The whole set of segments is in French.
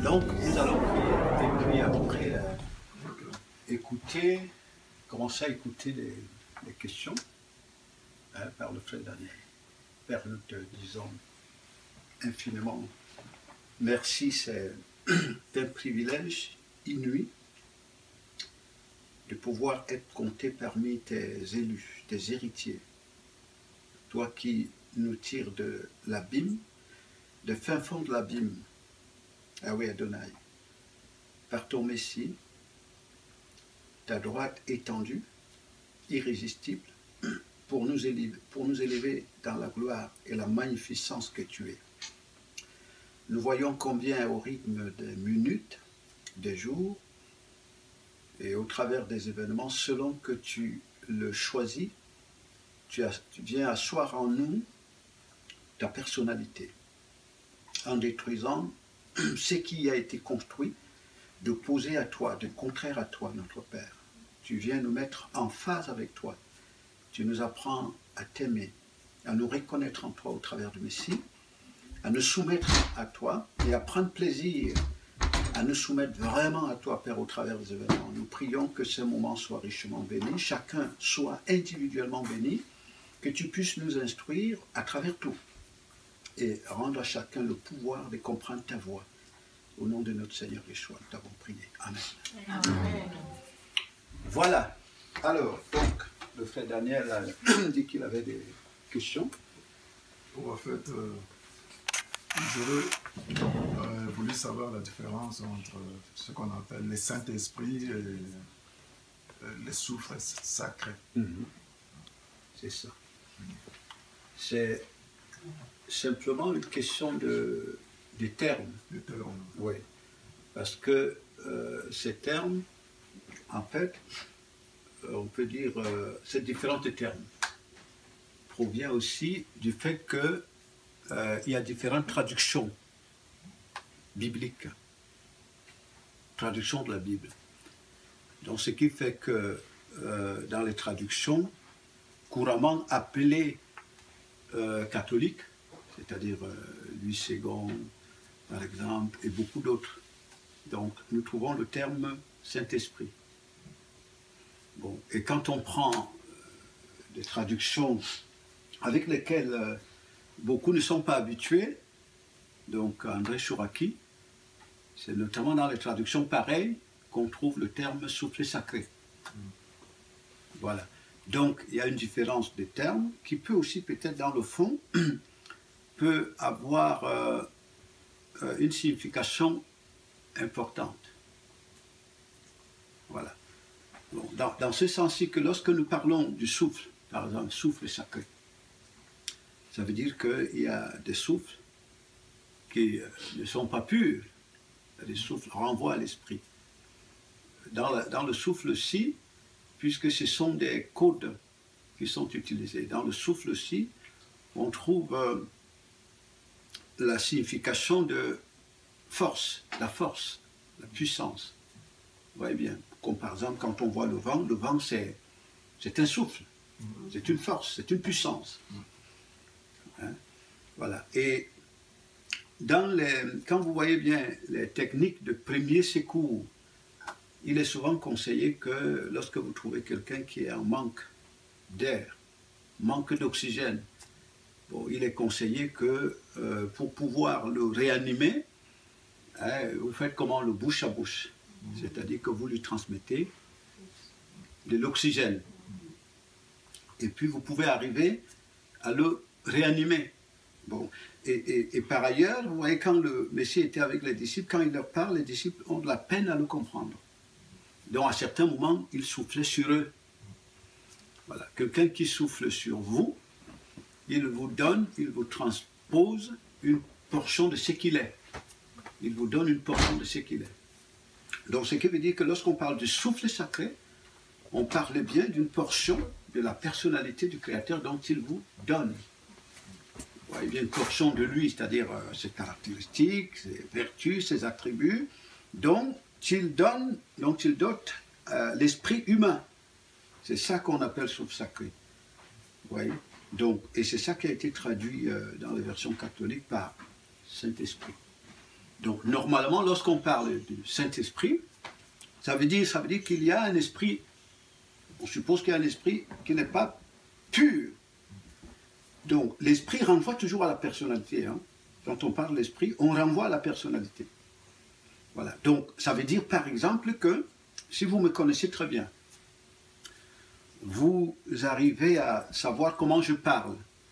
Donc, nous allons prier et puis après commencer à écouter les questions par le frère Daniel. Père, nous te disons infiniment merci, c'est un privilège inouï de pouvoir être compté parmi tes élus, tes héritiers. Toi qui nous tires de l'abîme, de fin fond de l'abîme. Ah oui, Adonai, par ton Messie, ta droite étendue, irrésistible, pour nous élever dans la gloire et la magnificence que tu es. Nous voyons combien au rythme des minutes, des jours, et au travers des événements, selon que tu le choisis, tu viens asseoir en nous ta personnalité, en détruisant ce qui a été construit, d'opposé à toi, de contraire à toi, notre Père. Tu viens nous mettre en phase avec toi. Tu nous apprends à t'aimer, à nous reconnaître en toi au travers du Messie, à nous soumettre à toi et à prendre plaisir à nous soumettre vraiment à toi, Père, au travers des événements. Nous prions que ce moment soit richement béni, chacun soit individuellement béni, que tu puisses nous instruire à travers tout et rendre à chacun le pouvoir de comprendre ta voix. Au nom de notre Seigneur Yeshua, nous t'avons prié. Amen. Amen. Voilà. Alors, donc, le frère Daniel a dit qu'il avait des questions. En fait, j'aurais voulu savoir la différence entre ce qu'on appelle les Saint-Esprits et les souffles sacrés. C'est ça. C'est simplement une question des termes. Les termes. Oui. Parce que ces termes, en fait, on peut dire, ces différents termes provient aussi du fait que il y a différentes traductions bibliques, traductions de la Bible. Donc, ce qui fait que dans les traductions couramment appelées catholiques, c'est-à-dire Louis II, par exemple, et beaucoup d'autres, donc nous trouvons le terme Saint-Esprit. Bon, et quand on prend des traductions avec lesquelles beaucoup ne sont pas habitués, donc André Chouraki, c'est notamment dans les traductions pareilles qu'on trouve le terme souffle sacré. Voilà. Donc il y a une différence des termes qui peut aussi peut-être dans le fond peut avoir une signification importante. Voilà. Bon, dans ce sens-ci que lorsque nous parlons du souffle, par exemple souffle sacré, ça veut dire qu'il y a des souffles qui ne sont pas purs. Les souffles renvoient à l'esprit. Dans le souffle-ci, puisque ce sont des codes qui sont utilisés, dans le souffle-ci, on trouve la signification de force, la puissance. Vous voyez bien, comme par exemple quand on voit le vent c'est un souffle, c'est une force, c'est une puissance. Hein? Voilà. Et quand vous voyez bien les techniques de premier secours, il est souvent conseillé que lorsque vous trouvez quelqu'un qui est en manque d'air, manque d'oxygène, bon, il est conseillé que pour pouvoir le réanimer, vous faites comment? Le bouche à bouche. C'est-à-dire que vous lui transmettez de l'oxygène. Et puis vous pouvez arriver à le réanimer. Bon. Et par ailleurs, vous voyez, quand le Messie était avec les disciples, quand il leur parle, les disciples ont de la peine à le comprendre. Donc à certains moments, il soufflait sur eux. Voilà. Quelqu'un qui souffle sur vous, il vous transpose une portion de ce qu'il est. Il vous donne une portion de ce qu'il est. Donc ce qui veut dire que lorsqu'on parle du souffle sacré, on parle bien d'une portion de la personnalité du Créateur dont il vous donne. Vous voyez bien, une portion de lui, c'est-à-dire ses caractéristiques, ses vertus, ses attributs, dont il dote l'esprit humain. C'est ça qu'on appelle souffle sacré. Vous voyez? Donc, et c'est ça qui a été traduit dans les versions catholiques par Saint-Esprit. Donc, normalement, lorsqu'on parle du Saint-Esprit, ça veut dire qu'il y a un esprit, on suppose qu'il y a un esprit qui n'est pas pur. Donc, l'esprit renvoie toujours à la personnalité. Hein. Quand on parle de l'esprit, on renvoie à la personnalité. Voilà. Donc, ça veut dire, par exemple, que, si vous me connaissez très bien, vous arrivez à savoir comment je parle.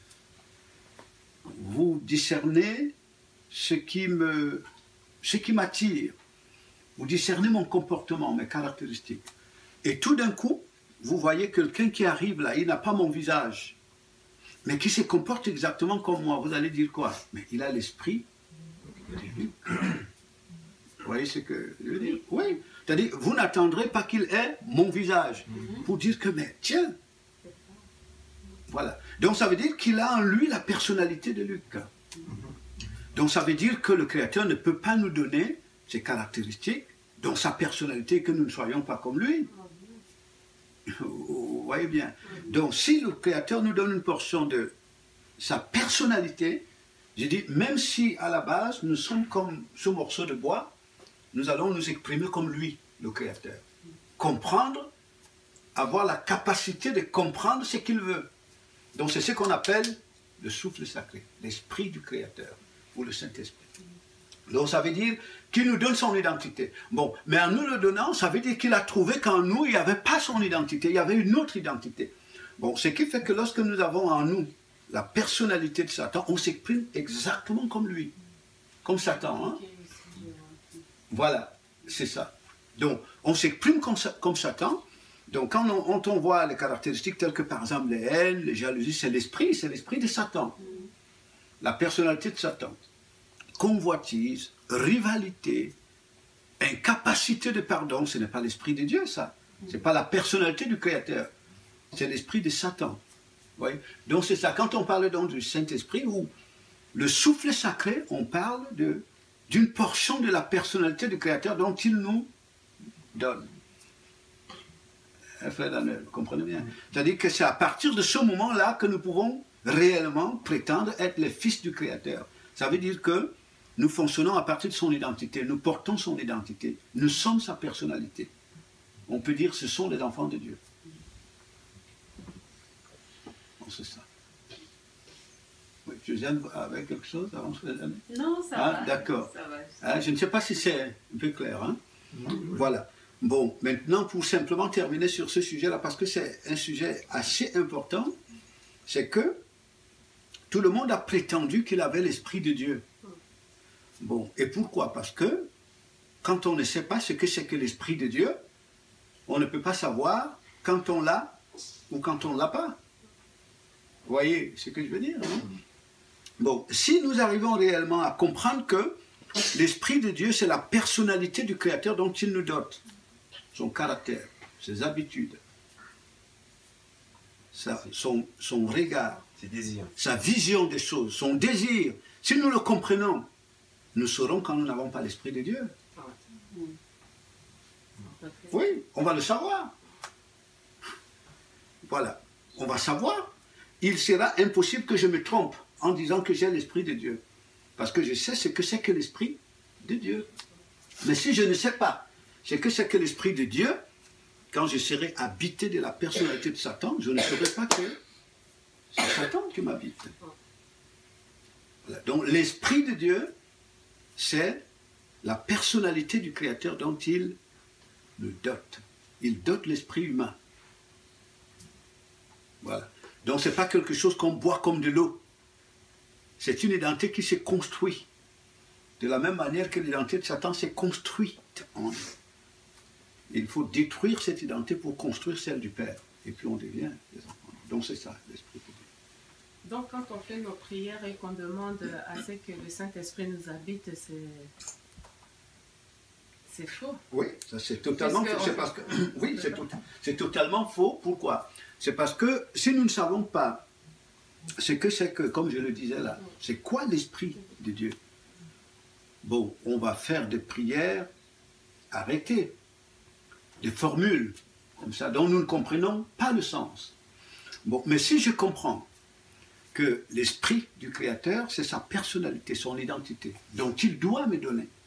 Vous discernez ce qui m'attire. Vous discernez mon comportement, mes caractéristiques. Et tout d'un coup, vous voyez quelqu'un qui arrive là, il n'a pas mon visage, mais qui se comporte exactement comme moi. Vous allez dire quoi? Mais il a l'esprit de Luc. Vous voyez ce que je veux dire? Oui. C'est-à-dire, vous n'attendrez pas qu'il ait mon visage pour dire que, mais tiens, voilà. Donc ça veut dire qu'il a en lui la personnalité de Luc. Donc ça veut dire que le Créateur ne peut pas nous donner ses caractéristiques, dont sa personnalité, que nous ne soyons pas comme lui. Vous voyez bien. Donc si le Créateur nous donne une portion de sa personnalité, je dis, même si à la base nous sommes comme ce morceau de bois, nous allons nous exprimer comme lui, le Créateur. Comprendre, avoir la capacité de comprendre ce qu'il veut. Donc c'est ce qu'on appelle le souffle sacré, l'esprit du Créateur, ou le Saint-Esprit. Donc ça veut dire qu'il nous donne son identité. Bon, mais en nous le donnant, ça veut dire qu'il a trouvé qu'en nous, il n'y avait pas son identité, il y avait une autre identité. Bon, ce qui fait que lorsque nous avons en nous la personnalité de Satan, on s'exprime exactement comme lui, comme Satan. Hein? Voilà, c'est ça. Donc, on s'exprime comme Satan. Donc, quand on voit les caractéristiques telles que, par exemple, les haines, les jalousies, c'est l'esprit de Satan. La personnalité de Satan. Convoitise, rivalité, incapacité de pardon, ce n'est pas l'esprit de Dieu, ça. Ce n'est pas la personnalité du Créateur. C'est l'esprit de Satan. Vous voyez? Donc, c'est ça. Quand on parle donc du Saint-Esprit, ou le souffle sacré, on parle d'une portion de la personnalité du Créateur dont il nous donne. Frère Daniel, vous comprenez bien? C'est-à-dire que c'est à partir de ce moment-là que nous pouvons réellement prétendre être les fils du Créateur. Ça veut dire que nous fonctionnons à partir de son identité, nous portons son identité, nous sommes sa personnalité. On peut dire que ce sont les enfants de Dieu. Bon, c'est ça. Oui, Josiane, avec quelque chose avant que je... Non, ça va. D'accord. Je ne sais pas si c'est un peu clair. Hein? Voilà. Bon, maintenant, pour simplement terminer sur ce sujet-là, parce que c'est un sujet assez important, c'est que tout le monde a prétendu qu'il avait l'Esprit de Dieu. Bon, et pourquoi? Parce que quand on ne sait pas ce que c'est que l'Esprit de Dieu, on ne peut pas savoir quand on l'a ou quand on ne l'a pas. Vous voyez ce que je veux dire? Hein? Bon, si nous arrivons réellement à comprendre que l'Esprit de Dieu, c'est la personnalité du Créateur dont il nous dote, son caractère, ses habitudes, son regard, ses désirs, sa vision des choses, son désir. Si nous le comprenons, nous saurons quand nous n'avons pas l'Esprit de Dieu. Oui, on va le savoir. Voilà, on va savoir. Il sera impossible que je me trompe en disant que j'ai l'Esprit de Dieu. Parce que je sais ce que c'est que l'Esprit de Dieu. Mais si je ne sais pas ce que c'est que l'Esprit de Dieu, quand je serai habité de la personnalité de Satan, je ne saurai pas que c'est Satan qui m'habite. Voilà. Donc l'Esprit de Dieu, c'est la personnalité du Créateur dont il le dote. Il dote l'esprit humain. Voilà. Donc ce n'est pas quelque chose qu'on boit comme de l'eau. C'est une identité qui s'est construite. De la même manière que l'identité de Satan s'est construite en nous. Il faut détruire cette identité pour construire celle du Père. Et puis on devient des enfants. Donc c'est ça, l'Esprit de Dieu. Donc quand on fait nos prières et qu'on demande à ce que le Saint-Esprit nous habite, c'est faux. Oui, ça c'est totalement faux. C'est parce que, oui, c'est totalement faux. Pourquoi? C'est parce que si nous ne savons pas ce que c'est que, comme je le disais là, c'est quoi l'Esprit de Dieu? Bon, on va faire des prières arrêtées, des formules comme ça, dont nous ne comprenons pas le sens. Bon, mais si je comprends que l'Esprit du Créateur, c'est sa personnalité, son identité, dont il doit me donner,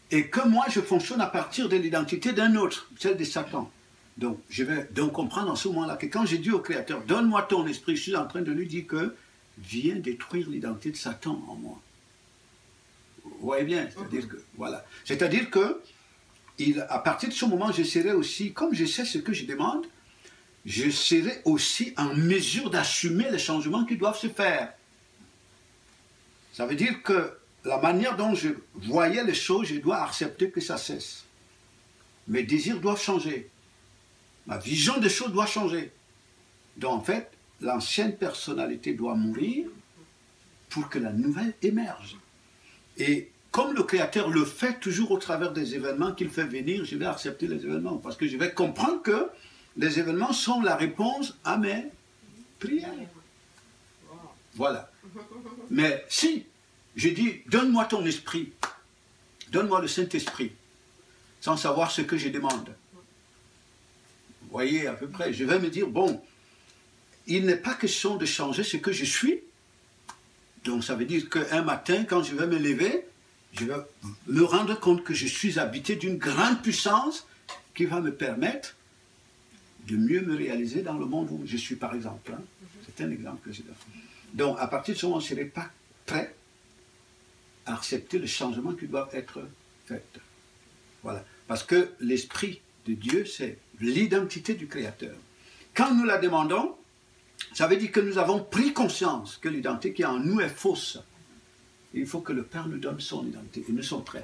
et que moi je fonctionne à partir de l'identité d'un autre, celle de Satan. Donc je vais donc comprendre en ce moment-là que quand j'ai dit au Créateur, donne-moi ton esprit, je suis en train de lui dire que viens détruire l'identité de Satan en moi. Vous voyez bien, c'est-à-dire que, voilà. C'est-à-dire que, à partir de ce moment, je serai aussi, comme je sais ce que je demande, je serai aussi en mesure d'assumer les changements qui doivent se faire. Ça veut dire que la manière dont je voyais les choses, je dois accepter que ça cesse. Mes désirs doivent changer. Ma vision des choses doit changer. Donc en fait, l'ancienne personnalité doit mourir pour que la nouvelle émerge. Et comme le Créateur le fait toujours au travers des événements qu'il fait venir, je vais accepter les événements parce que je vais comprendre que les événements sont la réponse à mes prières. Voilà. Mais si je dis, donne-moi ton esprit, donne-moi le Saint-Esprit, sans savoir ce que je demande. Vous voyez à peu près, je vais me dire, bon, il n'est pas question de changer ce que je suis. Donc ça veut dire qu'un matin, quand je vais me lever, je vais me rendre compte que je suis habité d'une grande puissance qui va me permettre de mieux me réaliser dans le monde où je suis, par exemple. Hein. C'est un exemple que je donne. Donc à partir de ce moment, je ne serai pas prêt à accepter les changements qui doivent être faits. Voilà. Parce que l'Esprit de Dieu, c'est l'identité du Créateur. Quand nous la demandons, ça veut dire que nous avons pris conscience que l'identité qui est en nous est fausse. Il faut que le Père nous donne son identité. Et nous sommes prêts.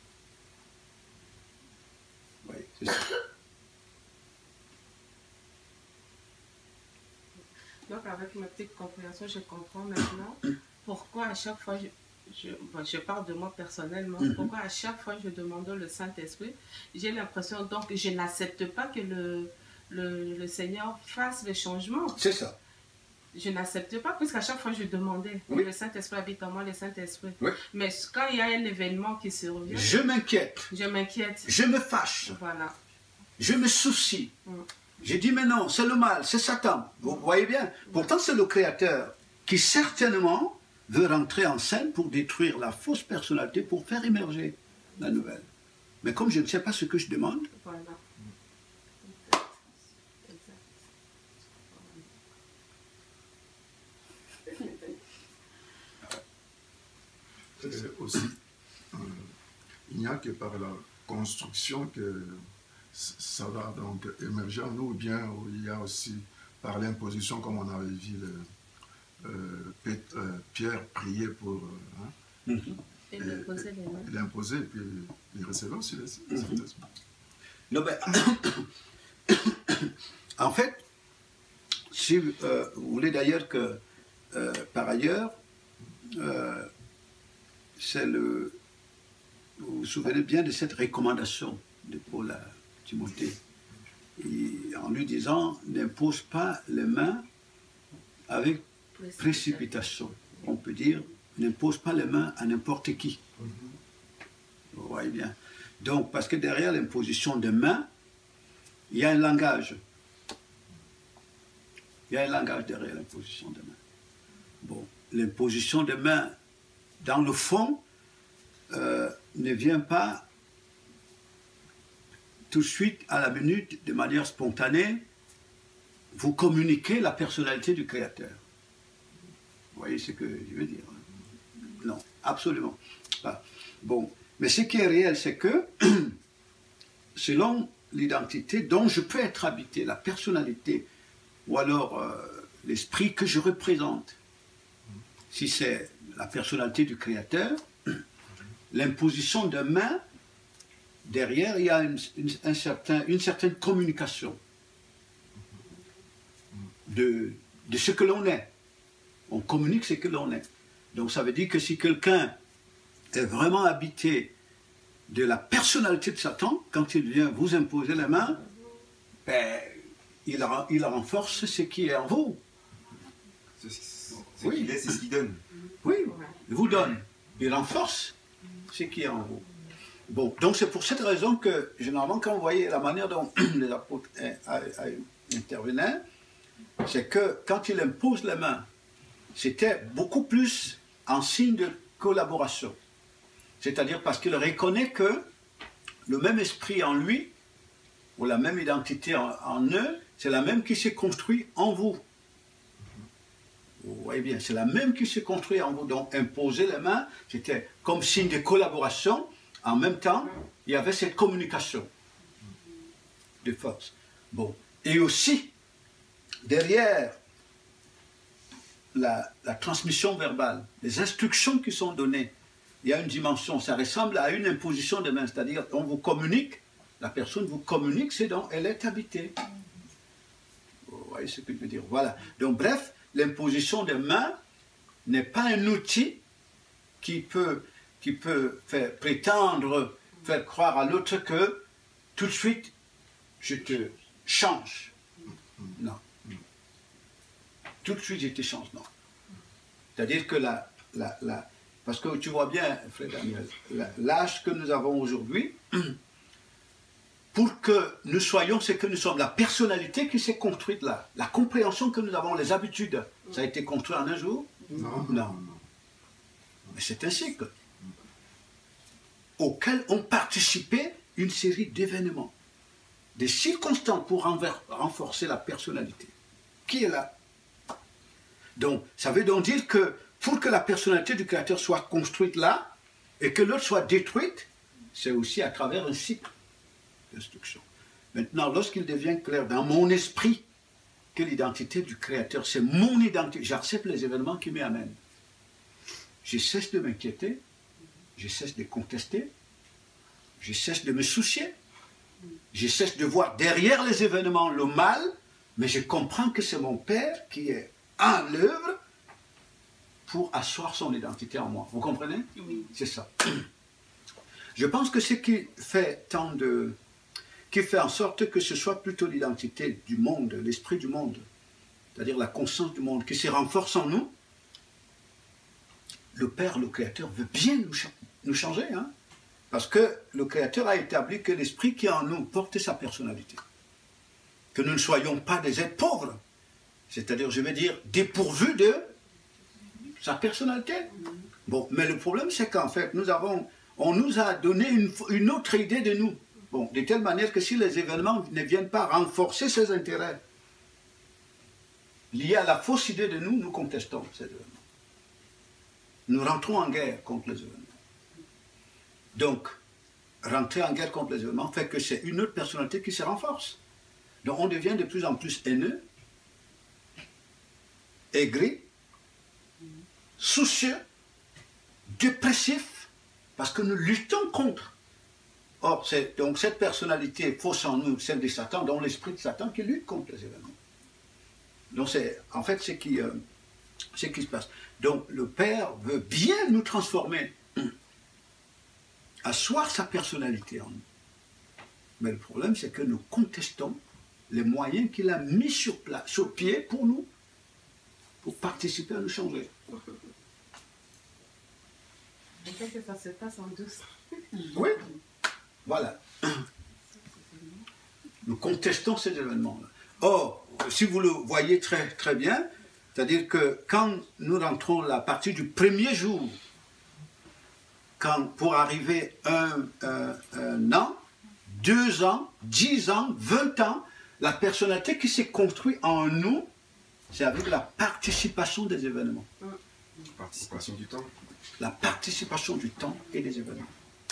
Oui, c'est ça. Donc, avec ma petite compréhension, je comprends maintenant pourquoi à chaque fois, je parle de moi personnellement, pourquoi à chaque fois je demande le Saint-Esprit, j'ai l'impression donc que je n'accepte pas que le Seigneur fasse le changement. C'est ça. Je n'accepte pas, puisqu'à chaque fois je demandais, oui. Le Saint-Esprit habite en moi, le Saint-Esprit. Oui. Mais quand il y a un événement qui survient, je m'inquiète. Je m'inquiète. Je me fâche. Voilà. Je me soucie. Je dis, mais non, c'est le mal, c'est Satan. Vous voyez bien. Pourtant, c'est le Créateur qui certainement veut rentrer en scène pour détruire la fausse personnalité, pour faire émerger la nouvelle. Mais comme je ne sais pas ce que je demande, voilà. C'est aussi, il n'y a que par la construction que ça va donc émerger en nous, ou bien il y a aussi par l'imposition, comme on avait vu Pierre prier pour... Et l'imposer les mains. L'imposer, et puis il recevait aussi les Saint-Esprit. Non, ben, en fait, si vous voulez d'ailleurs que, par ailleurs, c'est le... Vous vous souvenez bien de cette recommandation de Paul à Timothée, en lui disant, n'impose pas les mains avec précipitation. On peut dire, n'impose pas les mains à n'importe qui. Vous voyez bien. Donc, parce que derrière l'imposition de mains, il y a un langage. Il y a un langage derrière l'imposition de mains. Bon, l'imposition de mains, dans le fond, ne vient pas tout de suite, à la minute, de manière spontanée, vous communiquer la personnalité du Créateur. Vous voyez ce que je veux dire? Non, absolument pas. Bon, mais ce qui est réel, c'est que, selon l'identité dont je peux être habité, la personnalité, ou alors l'esprit que je représente, si c'est la personnalité du Créateur, l'imposition de main, derrière, il y a une certaine communication de ce que l'on est. On communique ce que l'on est. Donc ça veut dire que si quelqu'un est vraiment habité de la personnalité de Satan, quand il vient vous imposer la main, ben, il renforce ce qui est en vous. Ce qu'il est, c'est ce qu'il donne. Oui, il vous donne. Il renforce ce qui est en vous. Bon, donc c'est pour cette raison que, généralement, quand vous voyez la manière dont les apôtres intervenaient, c'est que quand il impose les mains, c'était beaucoup plus en signe de collaboration. C'est-à-dire parce qu'il reconnaît que le même esprit en lui, ou la même identité en eux, c'est la même qui s'est construite en vous. Vous voyez bien, c'est la même qui s'est construite en vous. Donc imposer les mains, c'était comme signe de collaboration. En même temps, il y avait cette communication de force. Bon. Et aussi, derrière la transmission verbale, les instructions qui sont données, il y a une dimension, ça ressemble à une imposition de main, c'est-à-dire on vous communique, la personne vous communique, c'est dont elle est habitée. Vous voyez ce que je veux dire? Voilà. Donc bref, l'imposition des mains n'est pas un outil qui peut faire prétendre, faire croire à l'autre que tout de suite, je te change. Non. Tout de suite, je te change, non. C'est-à-dire que parce que tu vois bien, frère Daniel, l'âge que nous avons aujourd'hui, pour que nous soyons ce que nous sommes, la personnalité qui s'est construite là, la compréhension que nous avons, les habitudes, ça a été construit en un jour? Non. Mais c'est un cycle auquel ont participé une série d'événements, des circonstances pour renforcer la personnalité. Qui est là? Donc, ça veut donc dire que pour que la personnalité du Créateur soit construite là, et que l'autre soit détruite, c'est aussi à travers un cycle d'instruction. Maintenant, lorsqu'il devient clair dans mon esprit que l'identité du Créateur, c'est mon identité, j'accepte les événements qui m'y amènent. Je cesse de m'inquiéter, je cesse de contester, je cesse de me soucier, je cesse de voir derrière les événements le mal, mais je comprends que c'est mon Père qui est en l'œuvre pour asseoir son identité en moi. Vous comprenez? Oui. C'est ça. Je pense que ce qui fait qui fait en sorte que ce soit plutôt l'identité du monde, l'esprit du monde, c'est-à-dire la conscience du monde, qui se renforce en nous, le Père, le Créateur, veut bien nous changer, hein? Parce que le Créateur a établi que l'esprit qui est en nous porte sa personnalité. Que nous ne soyons pas des êtres pauvres, c'est-à-dire, je vais dire, dépourvus de sa personnalité. Bon, mais le problème, c'est qu'en fait, on nous a donné une autre idée de nous. Bon, de telle manière que si les événements ne viennent pas renforcer ses intérêts liés à la fausse idée de nous, nous contestons ces événements. Nous rentrons en guerre contre les événements. Donc, rentrer en guerre contre les événements fait que c'est une autre personnalité qui se renforce. Donc, on devient de plus en plus haineux, aigri, soucieux, dépressif, parce que nous luttons contre. Or, c'est donc cette personnalité fausse en nous, celle de Satan, dont l'esprit de Satan qui lutte contre les événements. Donc, c'est en fait ce qui se passe. Donc, le Père veut bien nous transformer, asseoir sa personnalité en nous. Mais le problème, c'est que nous contestons les moyens qu'il a mis sur pied pour nous, pour participer à nous changer. Je sais que ça se passe en douce. Oui, voilà. Nous contestons ces événements-là. Or, si vous le voyez très, très bien, c'est-à-dire que quand nous rentrons la partie du premier jour, pour arriver un an, 2 ans, 10 ans, 20 ans, la personnalité qui s'est construite en nous, c'est avec la participation des événements. La participation du temps. La participation du temps et des événements.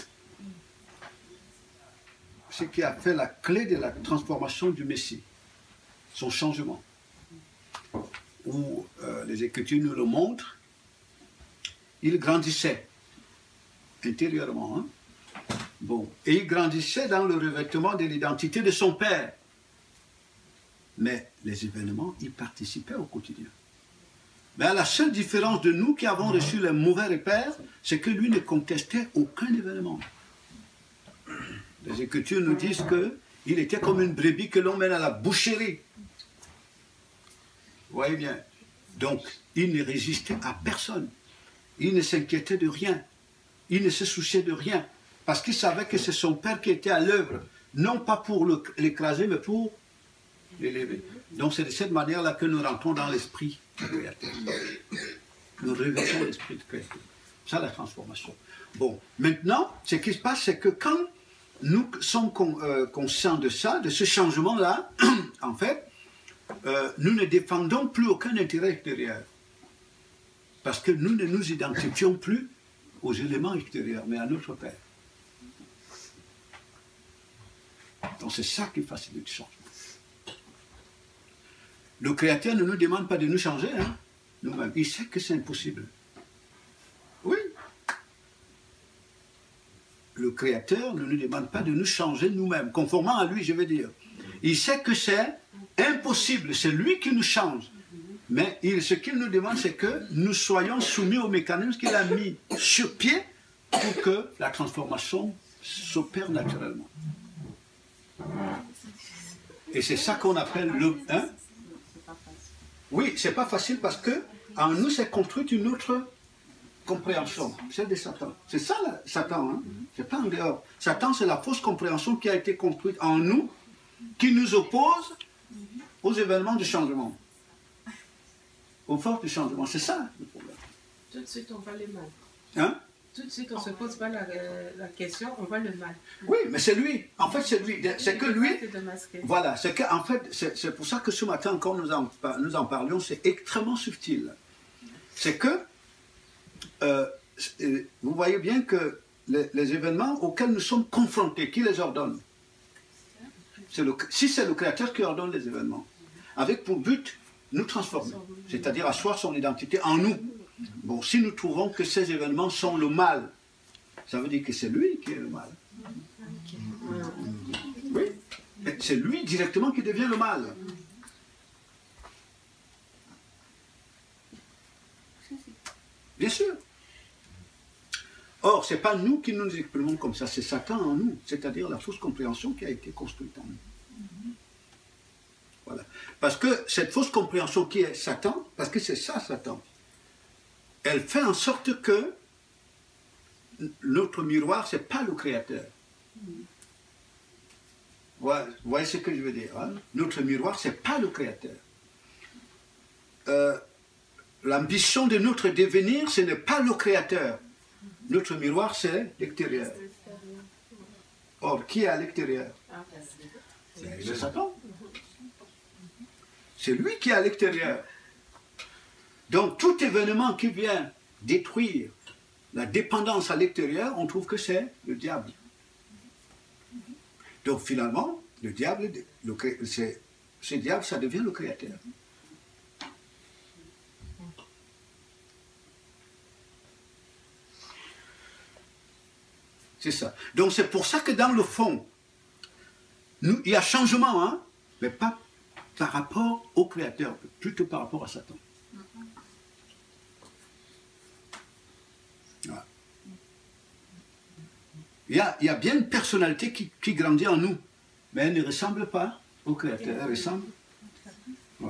Ce qui a fait la clé de la transformation du Messie, son changement. Où les Écritures nous le montrent, il grandissait intérieurement. Hein? Bon. Et il grandissait dans le revêtement de l'identité de son Père. Mais les événements, il participait au quotidien. Mais la seule différence de nous qui avons reçu les mauvais repères, c'est que lui ne contestait aucun événement. Les Écritures nous disent qu'il était comme une brebis que l'on mène à la boucherie. Vous voyez bien. Donc, il ne résistait à personne. Il ne s'inquiétait de rien. Il ne se souciait de rien. Parce qu'il savait que c'est son Père qui était à l'œuvre. Non pas pour l'écraser, mais pour l'élever. Donc, c'est de cette manière-là que nous rentrons dans l'esprit créateur. Nous revêtons l'esprit créateur. Ça, la transformation. Bon, maintenant, ce qui se passe, c'est que quand nous sommes conscients de ça, de ce changement-là, en fait, nous ne défendons plus aucun intérêt extérieur. Parce que nous ne nous identifions plus aux éléments extérieurs, mais à notre Père. Donc c'est ça qui facilite le changement. Le Créateur ne nous demande pas de nous changer, hein, nous-mêmes. Il sait que c'est impossible. Oui. Le Créateur ne nous demande pas de nous changer nous-mêmes, conformément à lui, je veux dire. Il sait que c'est impossible, c'est lui qui nous change. Mais ce qu'il nous demande, c'est que nous soyons soumis au mécanisme qu'il a mis sur pied pour que la transformation s'opère naturellement. Et c'est ça qu'on appelle le... Hein? Oui, c'est pas facile parce que en nous, c'est construite une autre compréhension, celle de Satan. C'est ça, là, Satan, hein? C'est pas en dehors. Satan, c'est la fausse compréhension qui a été construite en nous, qui nous oppose aux événements du changement. Aux forces du changement. C'est ça le problème. Tout de suite, on voit le mal. Hein? Tout de suite, on ne se pose pas la question, on voit le mal. Oui, mais c'est lui. En fait, c'est lui. C'est que lui... De voilà. C'est que, en fait, c'est pour ça que ce matin encore nous en parlions. C'est extrêmement subtil. C'est que... vous voyez bien que les événements auxquels nous sommes confrontés, qui les ordonne? Si c'est le Créateur qui ordonne les événements, avec pour but nous transformer, c'est-à-dire asseoir son identité en nous. Bon, si nous trouvons que ces événements sont le mal, ça veut dire que c'est lui qui est le mal. Oui, c'est lui directement qui devient le mal. Bien sûr. Or, ce n'est pas nous qui nous exprimons comme ça, c'est Satan en nous, c'est-à-dire la fausse compréhension qui a été construite en nous. Voilà. Parce que cette fausse compréhension qui est Satan, parce que c'est ça Satan, elle fait en sorte que notre miroir, ce n'est pas le Créateur. Vous voyez ce que je veux dire, hein? Notre miroir, ce n'est pas le Créateur. L'ambition de notre devenir, ce n'est pas le Créateur. Notre miroir, c'est l'extérieur. Or, qui est à l'extérieur? C'est Satan. C'est lui qui est à l'extérieur. Donc, tout événement qui vient détruire la dépendance à l'extérieur, on trouve que c'est le diable. Donc, finalement, le diable, ce diable, ça devient le Créateur. C'est ça. Donc, c'est pour ça que dans le fond, il y a changement, hein, mais pas par rapport au Créateur, plutôt par rapport à Satan. Voilà. Il y a bien une personnalité qui grandit en nous, mais elle ne ressemble pas au Créateur. Elle ressemble. Ouais.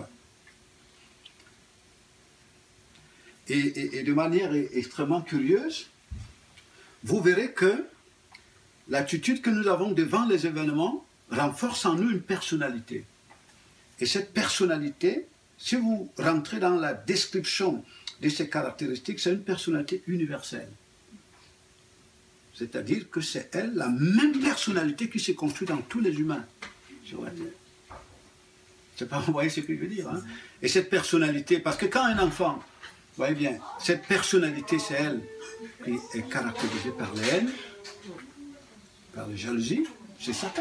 Et de manière extrêmement curieuse, vous verrez que l'attitude que nous avons devant les événements renforce en nous une personnalité. Et cette personnalité, si vous rentrez dans la description de ses caractéristiques, c'est une personnalité universelle. C'est-à-dire que c'est elle, la même personnalité qui se construit dans tous les humains sur la Terre. Je sais pas, vous voyez ce que je veux dire, hein? Et cette personnalité, parce que quand un enfant, vous voyez bien, cette personnalité, c'est elle qui est caractérisée par la haine, par la jalousie, c'est Satan.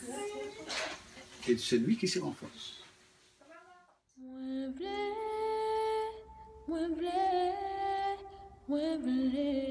Et c'est lui qui se renforce. Muévele, muévele, muévele.